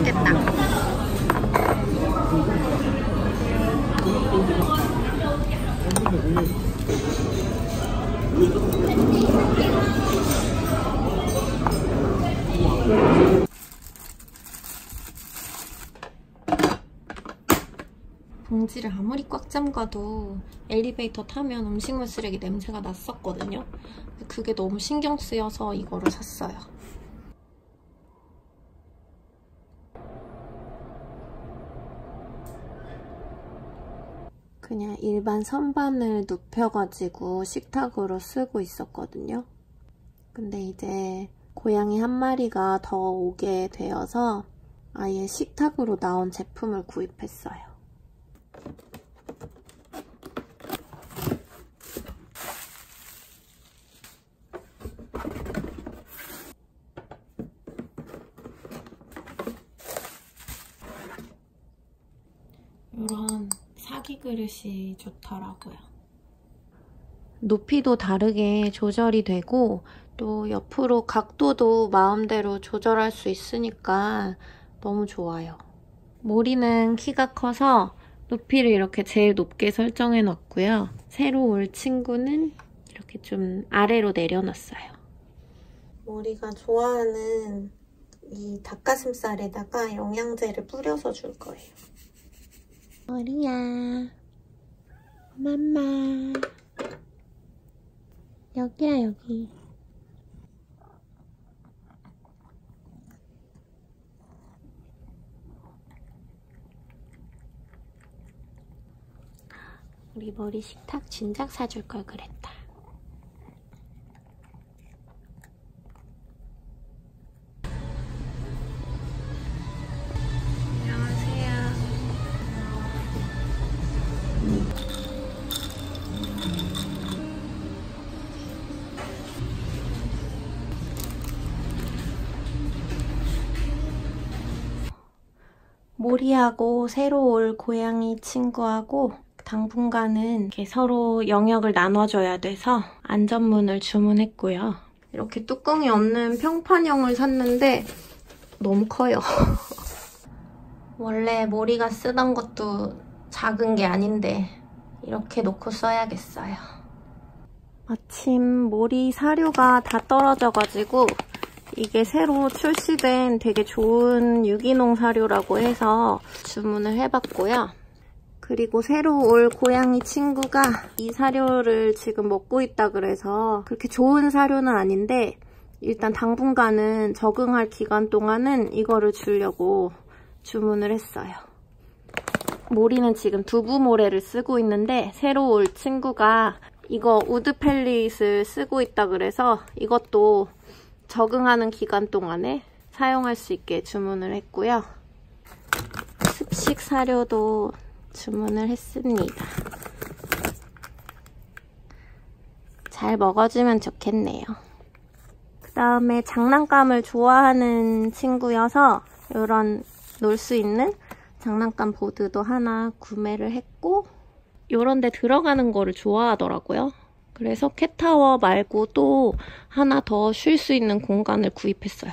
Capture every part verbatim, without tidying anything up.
맛있겠다. 봉지를 아무리 꽉 잠가도 엘리베이터 타면 음식물 쓰레기 냄새가 났었거든요. 그게 너무 신경 쓰여서 이거를 샀어요. 그냥 일반 선반을 눕혀가지고 식탁으로 쓰고 있었거든요. 근데 이제 고양이 한 마리가 더 오게 되어서 아예 식탁으로 나온 제품을 구입했어요. 이런 사기 그릇이 좋더라고요. 높이도 다르게 조절이 되고 또 옆으로 각도도 마음대로 조절할 수 있으니까 너무 좋아요. 모리는 키가 커서 높이를 이렇게 제일 높게 설정해 놨고요. 새로 올 친구는 이렇게 좀 아래로 내려놨어요. 모리가 좋아하는 이 닭가슴살에다가 영양제를 뿌려서 줄 거예요. 모리야, 맘마. 여기야, 여기. 우리 머리 식탁 진작 사줄 걸 그랬다. 안녕하세요. 모리하고 새로 올 고양이 친구하고 당분간은 이렇게 서로 영역을 나눠줘야 돼서 안전문을 주문했고요. 이렇게 뚜껑이 없는 평판형을 샀는데 너무 커요. 원래 모리가 쓰던 것도 작은 게 아닌데 이렇게 놓고 써야겠어요. 마침 모리 사료가 다 떨어져가지고 이게 새로 출시된 되게 좋은 유기농 사료라고 해서 주문을 해봤고요. 그리고 새로 올 고양이 친구가 이 사료를 지금 먹고 있다 그래서 그렇게 좋은 사료는 아닌데 일단 당분간은 적응할 기간 동안은 이거를 주려고 주문을 했어요. 모리는 지금 두부 모래를 쓰고 있는데 새로 올 친구가 이거 우드 펠릿을 쓰고 있다 그래서 이것도 적응하는 기간 동안에 사용할 수 있게 주문을 했고요. 습식 사료도 주문을 했습니다. 잘 먹어주면 좋겠네요. 그 다음에 장난감을 좋아하는 친구여서 이런 놀 수 있는 장난감 보드도 하나 구매를 했고 이런 데 들어가는 거를 좋아하더라고요. 그래서 캣타워 말고 또 하나 더 쉴 수 있는 공간을 구입했어요.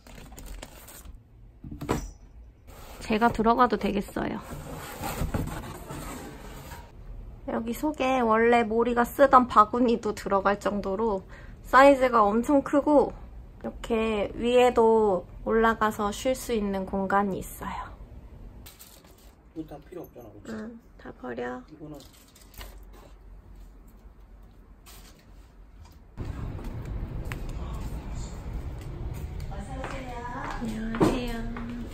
제가 들어가도 되겠어요. 여기 속에 원래 모리가 쓰던 바구니도 들어갈 정도로 사이즈가 엄청 크고 이렇게 위에도 올라가서 쉴 수 있는 공간이 있어요. 이거 다 필요 없잖아, 그치? 응, 다 버려. 이거는 안녕하세요.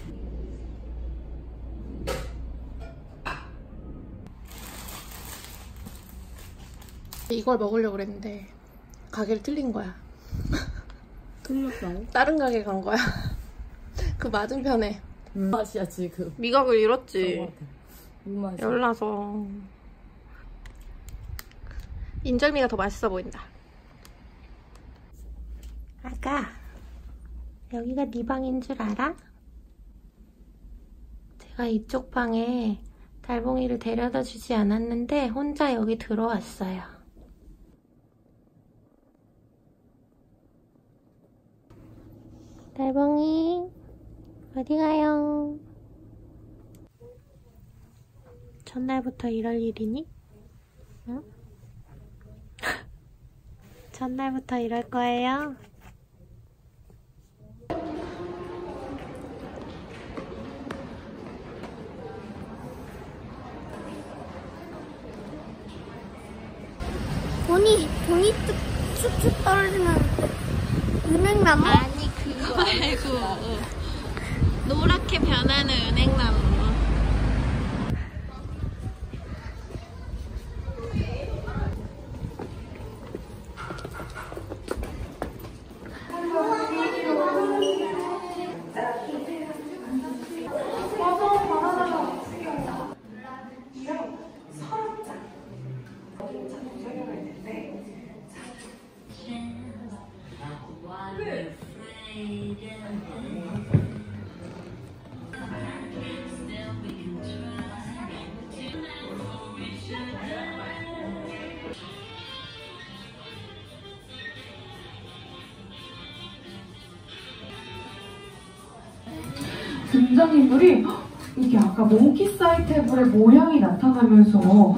이걸 먹으려고 그랬는데 가게를 틀린 거야. 틀렸다고? 다른 가게 간 거야. 그 맞은편에. 음. 맛이야 지금. 미각을 잃었지. 맛이야. 열나서. 인절미가 더 맛있어 보인다. 아가, 여기가 네 방인 줄 알아? 제가 이쪽 방에 달봉이를 데려다 주지 않았는데 혼자 여기 들어왔어요. 달봉이, 어디 가요? 전날부터 이럴 일이니? 응? 전날부터 이럴 거예요? 돈이, 돈이 툭툭 떨어지는 은행나무? 아니 그거 말고 노랗게 변하는 은행나무. 등장인물이 이게 아까 몽키 사이 테이블의 모양이 나타나면서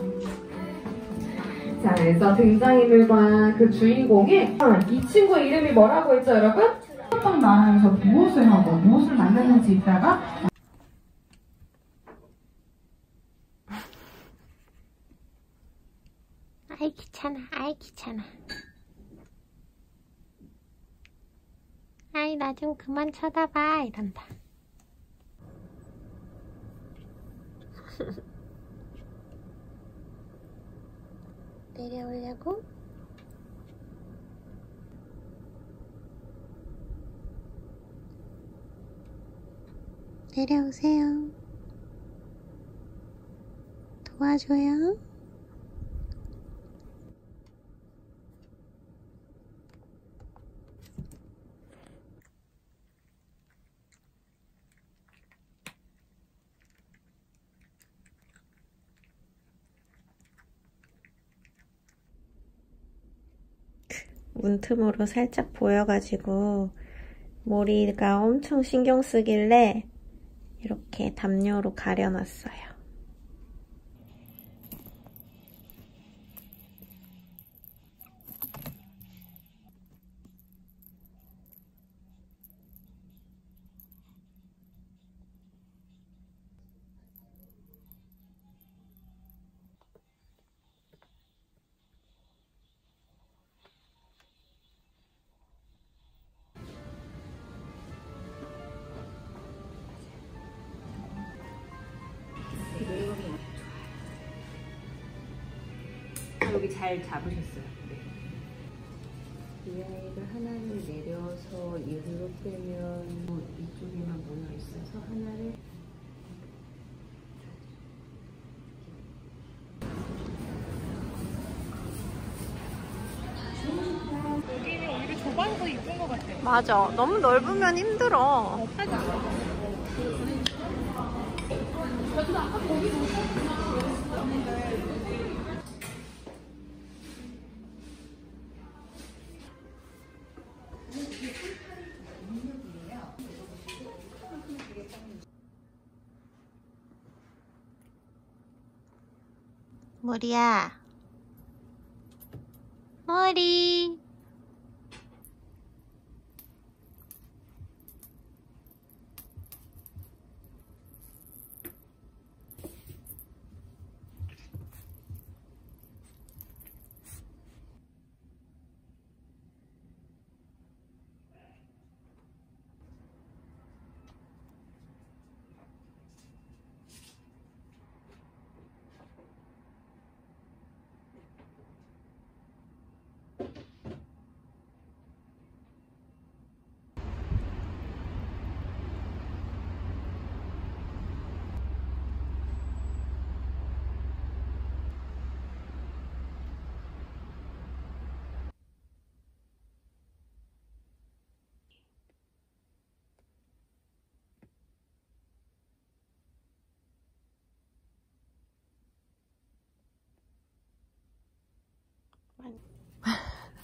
자, 그래서 등장인물과 그 주인공이 이 친구의 이름이 뭐라고 했죠, 여러분? 어떤 나라에서 무엇을 하고 무엇을 만드는지 있다가 아이 귀찮아, 아이 귀찮아. 아이 나 좀 그만 쳐다봐 이런다. 내려오려고? 내려오세요. 도와줘요. 문틈으로 살짝 보여가지고 머리가 엄청 신경 쓰길래 이렇게 담요로 가려놨어요. 여기 잘 잡으셨어요. 네. 이 아이를 하나를 내려서 일로 빼면 뭐 이쪽에만 모여 있어서 하나를 여기는 오히려 좁아서 이쁜 것 같아. 맞아. 너무 넓으면 힘들어. 머리야. 머리.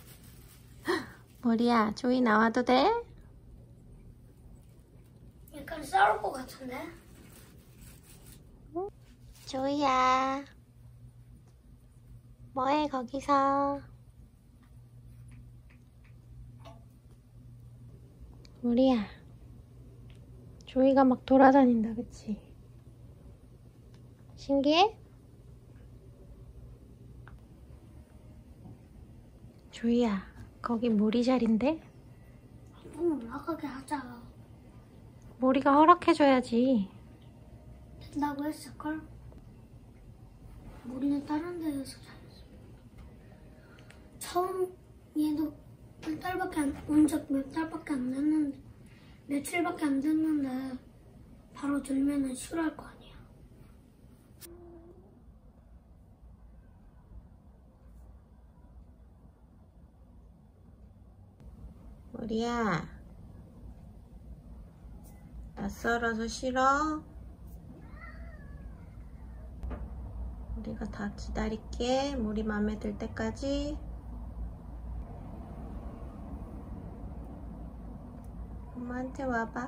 머리야, 조이 나와도 돼? 약간 빨리 싸울 것 같은데? 조이야, 뭐해 거기서? 우리야, 조이가 막 돌아다닌다, 그치? 신기해? 조이야, 거기 모리 자리인데? 한번 올라가게 하자. 모리가 허락해줘야지. 된다고 했을걸? 우리는 다른 데에서 자였어. 처음 얘도 몇 달밖에 안, 온 적 몇 달밖에 안 됐는데, 며칠밖에 안 됐는데 바로 들면은 싫어할 거 아니야. 모리야, 낯설어서 싫어? 우리가 다 기다릴게. 모리 맘에 들 때까지. 엄마한테 와봐.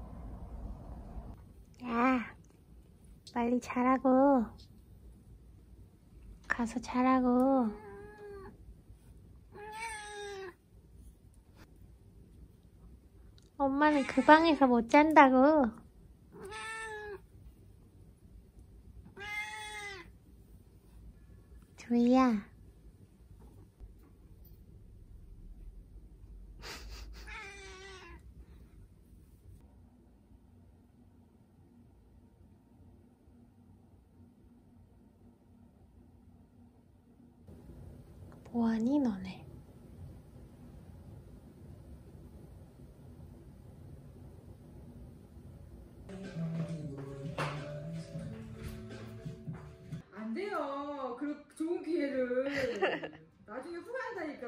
야, 빨리 자라고. 가서 자라고. 엄마는 그 방에서 못 잔다고. 조이야. 뭐하니 너네? 안 돼요. 그 좋은 기회를 나중에 후회한다니까.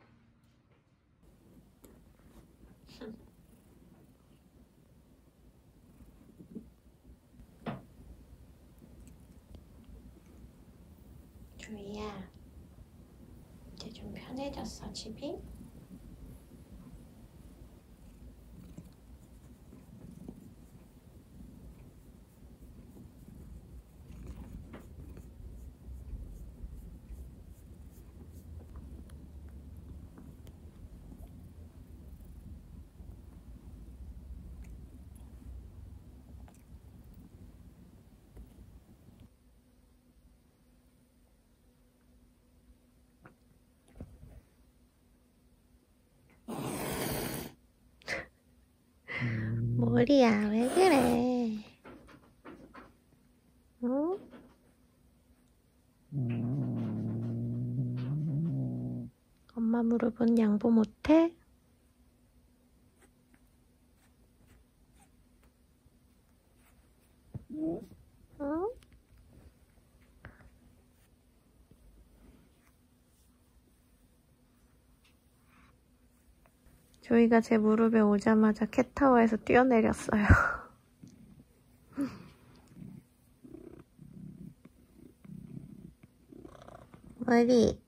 조이야, 이제 좀 편해졌어, 집이? 모리야, 왜 그래? 응? 엄마 무릎은 양보 못해? 응? 조이가 제 무릎에 오자마자 캣타워에서 뛰어내렸어요. 머리.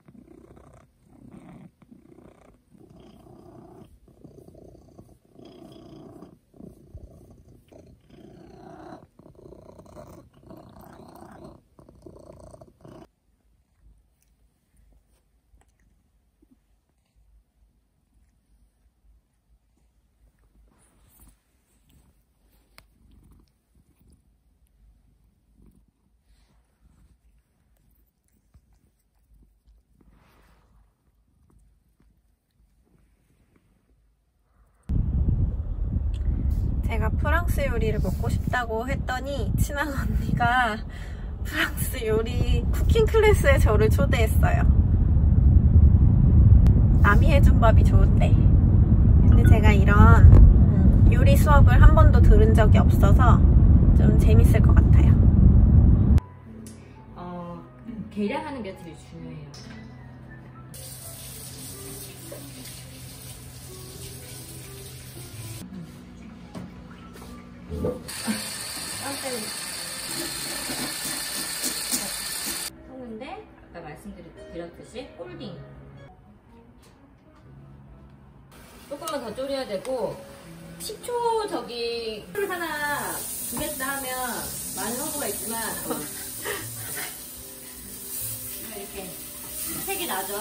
제가 프랑스 요리를 먹고 싶다고 했더니 친한 언니가 프랑스 요리 쿠킹 클래스에 저를 초대했어요. 남이 해준 밥이 좋은데. 근데 제가 이런 요리 수업을 한 번도 들은 적이 없어서 좀 재밌을 것 같아요. 어, 계량하는 게 제일 중요해요. 섞는데 아까 말씀드렸듯이 홀딩 조금만 더 졸여야 되고 식초 저기 술 하나 두겠다 하면 많은 홍보가 있지만 이렇게 색이 나죠.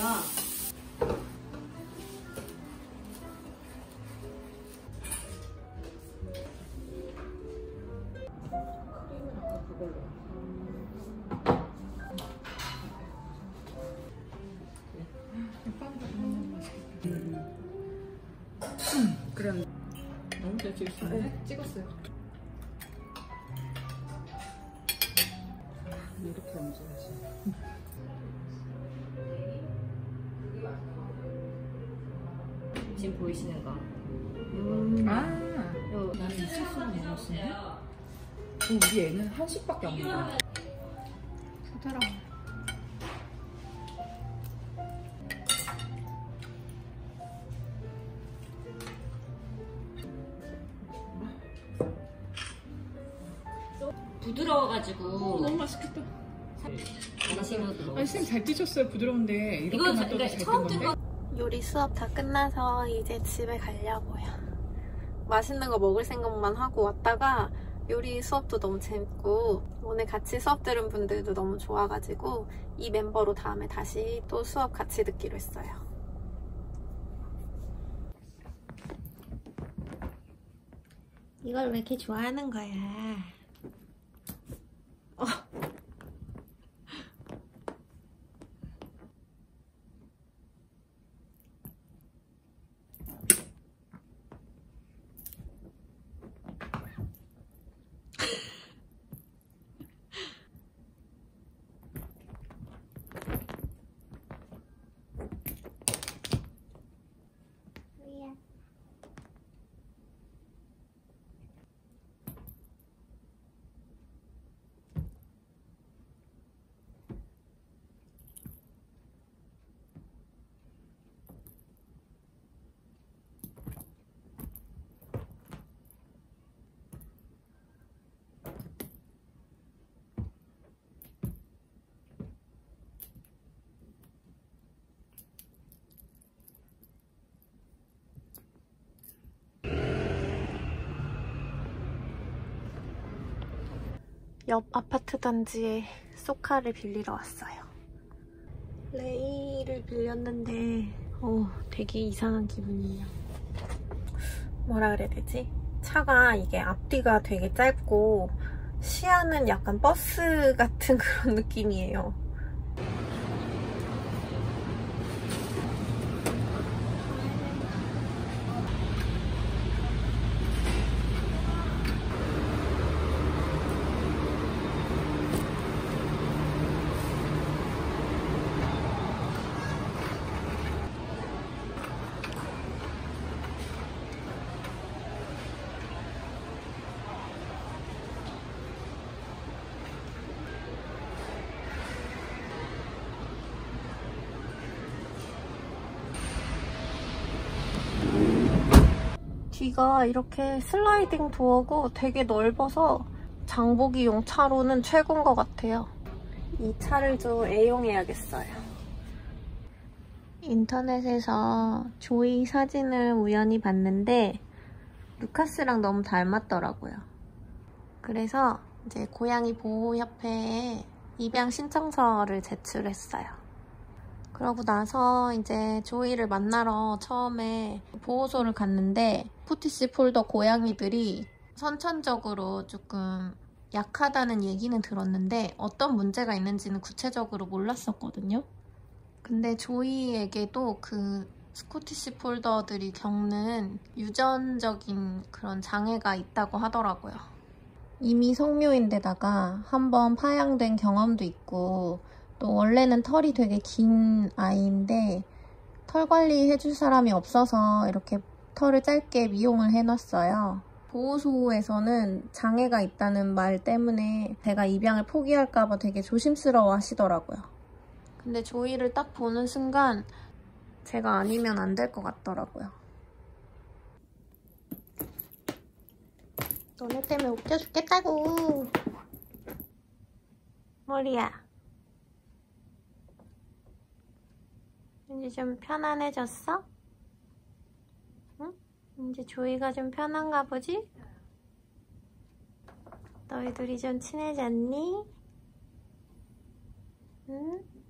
그럼 너무 잘 찍었어요. 네, 찍었어요. 이렇게 얹어야지. 지금 보이시는 거. 음. 아, 요, 나는 이 소스만 먹었는데. 우리 애는 한식밖에 안 먹어. 부드러워. 부드러워가지고 너무 맛있겠다. 안심으로 아니 선생님 잘 뛰셨어요. 부드러운데 이렇게만 떠도 그러니까 잘 처음 뜬 뜬 건데? 요리 수업 다 끝나서 이제 집에 가려고요. 맛있는 거 먹을 생각만 하고 왔다가 요리 수업도 너무 재밌고 오늘 같이 수업 들은 분들도 너무 좋아가지고 이 멤버로 다음에 다시 또 수업 같이 듣기로 했어요. 이걸 왜 이렇게 좋아하는 거야? 어. 옆 아파트 단지에 소카를 빌리러 왔어요. 레이를 빌렸는데 어, 되게 이상한 기분이에요. 뭐라 그래야 되지? 차가 이게 앞뒤가 되게 짧고 시야는 약간 버스 같은 그런 느낌이에요. 뒤가 이렇게 슬라이딩 도어고 되게 넓어서 장보기용 차로는 최고인 것 같아요. 이 차를 좀 애용해야겠어요. 인터넷에서 조이 사진을 우연히 봤는데 루카스랑 너무 닮았더라고요. 그래서 이제 고양이 보호협회에 입양 신청서를 제출했어요. 그러고 나서 이제 조이를 만나러 처음에 보호소를 갔는데 스코티시 폴더 고양이들이 선천적으로 조금 약하다는 얘기는 들었는데 어떤 문제가 있는지는 구체적으로 몰랐었거든요. 근데 조이에게도 그 스코티시 폴더들이 겪는 유전적인 그런 장애가 있다고 하더라고요. 이미 성묘인데다가 한번 파양된 경험도 있고 또 원래는 털이 되게 긴 아이인데 털 관리해줄 사람이 없어서 이렇게 털을 짧게 미용을 해놨어요. 보호소에서는 장애가 있다는 말 때문에 제가 입양을 포기할까봐 되게 조심스러워 하시더라고요. 근데 조이를 딱 보는 순간 제가 아니면 안 될 것 같더라고요. 너네 때문에 웃겨 죽겠다고. 머리야. 이제 좀 편안해졌어? 응? 이제 조이가 좀 편한가 보지? 너희 둘이 좀 친해졌니? 응?